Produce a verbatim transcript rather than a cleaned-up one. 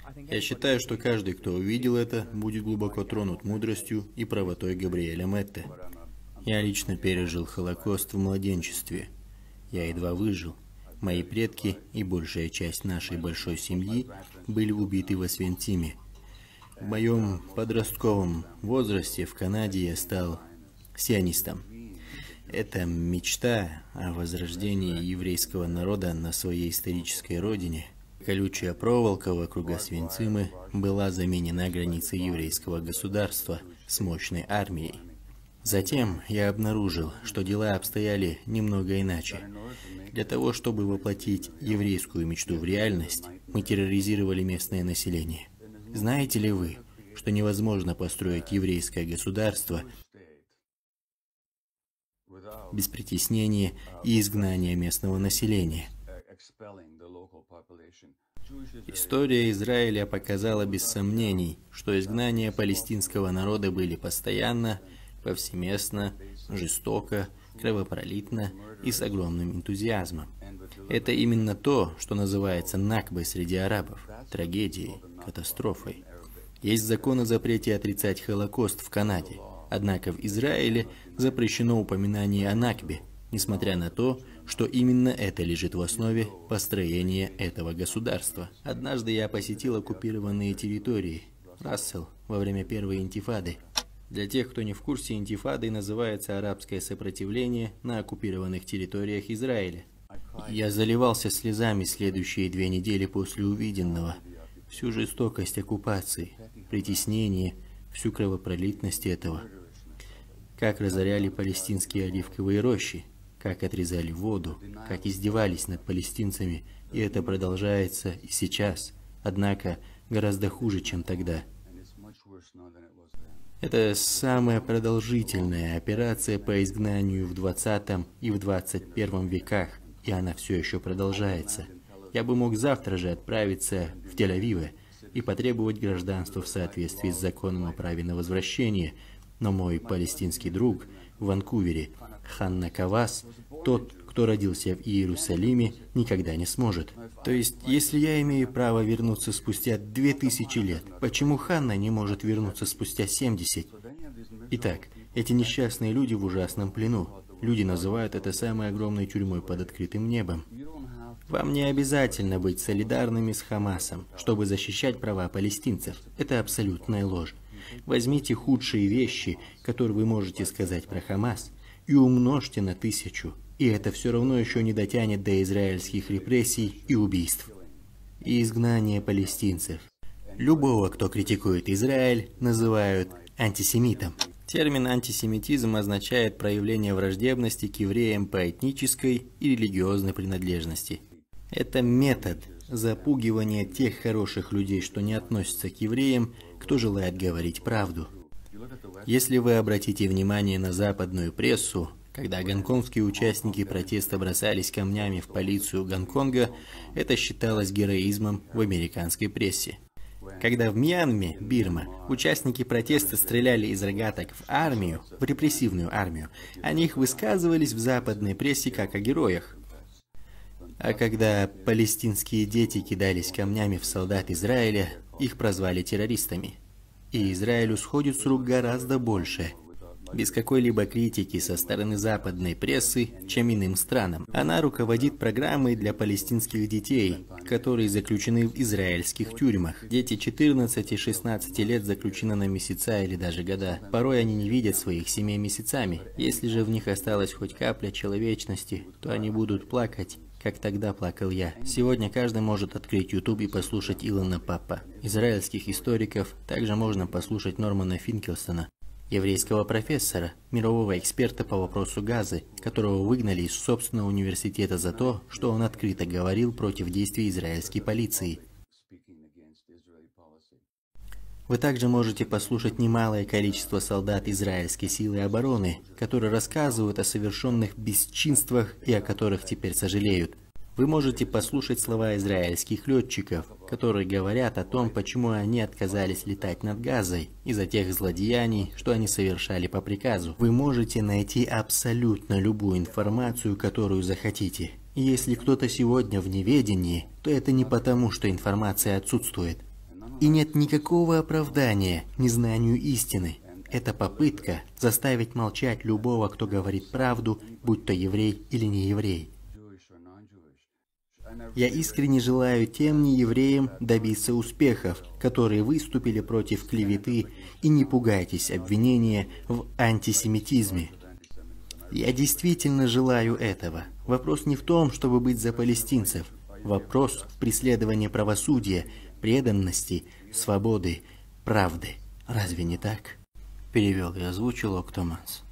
Я считаю, что каждый, кто увидел это, будет глубоко тронут мудростью и правотой Габриэля Метте. Я лично пережил Холокост в младенчестве. Я едва выжил. Мои предки и большая часть нашей большой семьи были убиты в Освенциме. В моем подростковом возрасте в Канаде я стал сионистом. Это мечта о возрождении еврейского народа на своей исторической родине. Колючая проволока вокруг Освенцимы была заменена границей еврейского государства с мощной армией. Затем я обнаружил, что дела обстояли немного иначе. Для того, чтобы воплотить еврейскую мечту в реальность, мы терроризировали местное население. Знаете ли вы, что невозможно построить еврейское государство без притеснения и изгнания местного населения? История Израиля показала без сомнений, что изгнания палестинского народа были постоянно, повсеместно, жестоко, кровопролитно и с огромным энтузиазмом. Это именно то, что называется накбой среди арабов, трагедией, катастрофой. Есть закон о запрете отрицать Холокост в Канаде, однако в Израиле запрещено упоминание о накбе, несмотря на то, что именно это лежит в основе построения этого государства. Однажды я посетил оккупированные территории, Рассел, во время первой интифады. Для тех, кто не в курсе, интифадой называется арабское сопротивление на оккупированных территориях Израиля. Я заливался слезами следующие две недели после увиденного. Всю жестокость оккупации, притеснение, всю кровопролитность этого. Как разоряли палестинские оливковые рощи, как отрезали воду, как издевались над палестинцами, и это продолжается и сейчас, однако гораздо хуже, чем тогда. Это самая продолжительная операция по изгнанию в двадцатом и в двадцать первом веках, и она все еще продолжается. Я бы мог завтра же отправиться в Тель-Авив и потребовать гражданства в соответствии с законом о праве на возвращение, но мой палестинский друг в Ванкувере, Ханна Кавас, тот, кто родился в Иерусалиме, никогда не сможет. То есть, если я имею право вернуться спустя две тысячи лет, почему Ханна не может вернуться спустя семьдесят? Итак, эти несчастные люди в ужасном плену. Люди называют это самой огромной тюрьмой под открытым небом. Вам не обязательно быть солидарными с Хамасом, чтобы защищать права палестинцев. Это абсолютная ложь. Возьмите худшие вещи, которые вы можете сказать про Хамас, и умножьте на тысячу. И это все равно еще не дотянет до израильских репрессий и убийств. И изгнание палестинцев. Любого, кто критикует Израиль, называют антисемитом. Термин антисемитизм означает проявление враждебности к евреям по этнической и религиозной принадлежности. Это метод запугивания тех хороших людей, что не относятся к евреям, кто желает говорить правду. Если вы обратите внимание на западную прессу, когда гонконгские участники протеста бросались камнями в полицию Гонконга, это считалось героизмом в американской прессе. Когда в Мьянме, Бирма, участники протеста стреляли из рогаток в армию, в репрессивную армию, о них высказывались в западной прессе как о героях. А когда палестинские дети кидались камнями в солдат Израиля, их прозвали террористами. И Израилю сходит с рук гораздо больше, без какой-либо критики со стороны западной прессы, чем иным странам. Она руководит программой для палестинских детей, которые заключены в израильских тюрьмах. Дети четырнадцати-шестнадцати лет заключены на месяца или даже года. Порой они не видят своих семей месяцами. Если же в них осталась хоть капля человечности, то они будут плакать, как тогда плакал я. Сегодня каждый может открыть YouTube и послушать Илона Паппа. Израильских историков также можно послушать Нормана Финкелстона, еврейского профессора, мирового эксперта по вопросу Газы, которого выгнали из собственного университета за то, что он открыто говорил против действий израильской полиции. Вы также можете послушать немалое количество солдат израильской силы обороны, которые рассказывают о совершенных бесчинствах и о которых теперь сожалеют. Вы можете послушать слова израильских летчиков, которые говорят о том, почему они отказались летать над Газой из-за тех злодеяний, что они совершали по приказу. Вы можете найти абсолютно любую информацию, которую захотите. И если кто-то сегодня в неведении, то это не потому, что информация отсутствует. И нет никакого оправдания незнанию истины. Это попытка заставить молчать любого, кто говорит правду, будь то еврей или не еврей. Я искренне желаю тем неевреям добиться успехов, которые выступили против клеветы, и не пугайтесь обвинения в антисемитизме. Я действительно желаю этого. Вопрос не в том, чтобы быть за палестинцев. Вопрос в преследовании правосудия, преданности, свободы, правды. Разве не так? Перевел и озвучил Октоманс.